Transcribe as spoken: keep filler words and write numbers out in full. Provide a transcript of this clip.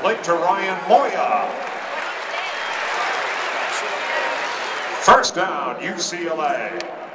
complete to Ryan Moya. First down, U C L A.